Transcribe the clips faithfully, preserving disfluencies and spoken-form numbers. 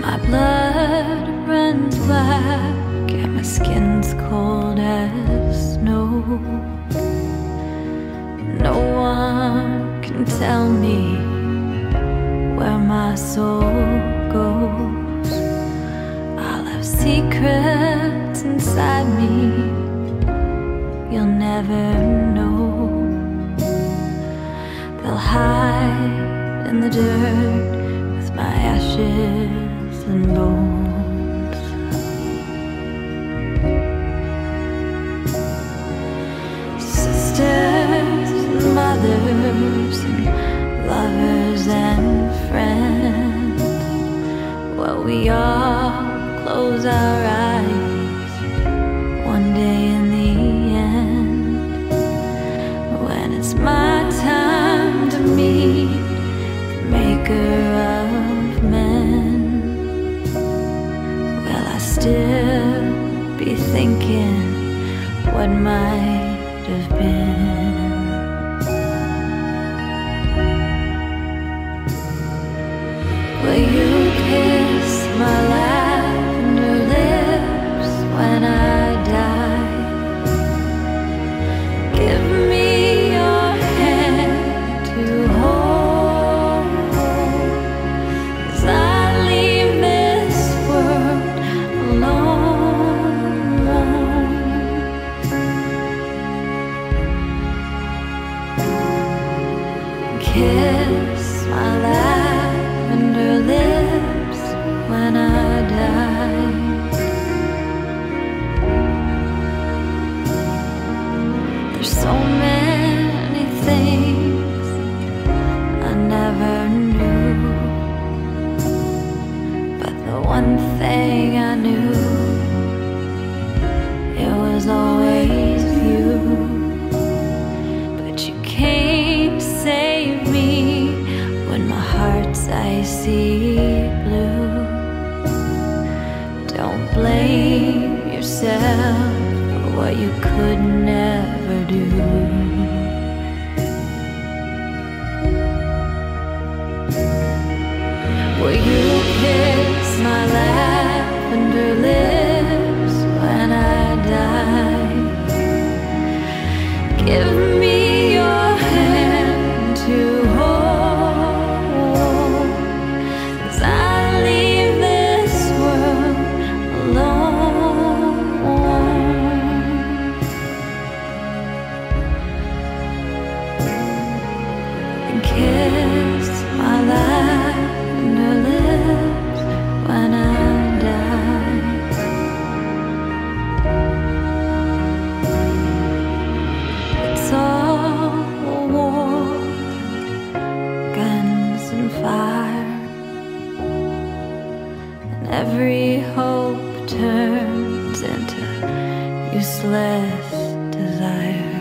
My blood runs black and my skin's cold as snow. No one can tell me where my soul goes. I'll have secrets inside me you'll never know. They'll hide in the dirt with my ashes and bones. Sisters and mothers and lovers and friends, well, we all close our eyes one day in the end. When it's my time to meet the maker of men, will I still be thinking what might have been? Will you kiss my lavender lips when I die? Give me your hand to hold as I leave this world alone. Kiss my lavender lips when I die. There's so many things I never knew, but the one thing I knew, it was always you. But you came to save me when my heart's icy blue. Don't blame yourself for what you could never do. Will you kiss my lavender lips when I die? Give me your hand to hold as I leave this world alone. And kiss my lavender lips when I die. It's all a war, guns and fire, and every hope turns into useless desire.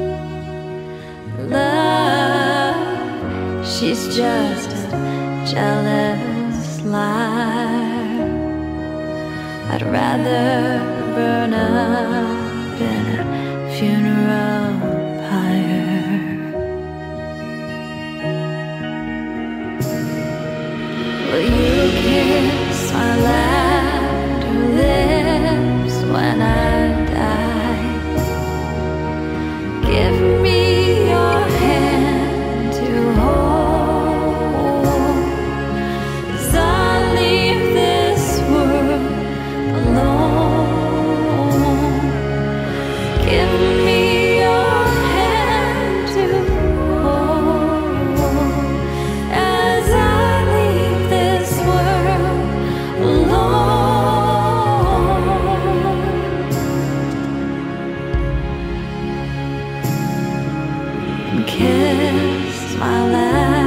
Love, she's just a jealous liar. I'd rather burn up in a funeral pyre. Will you kiss my lavender lips when I die? Give me your hand to hold as I leave this world alone. Give me your hand to hold as I leave this world alone. And kiss my last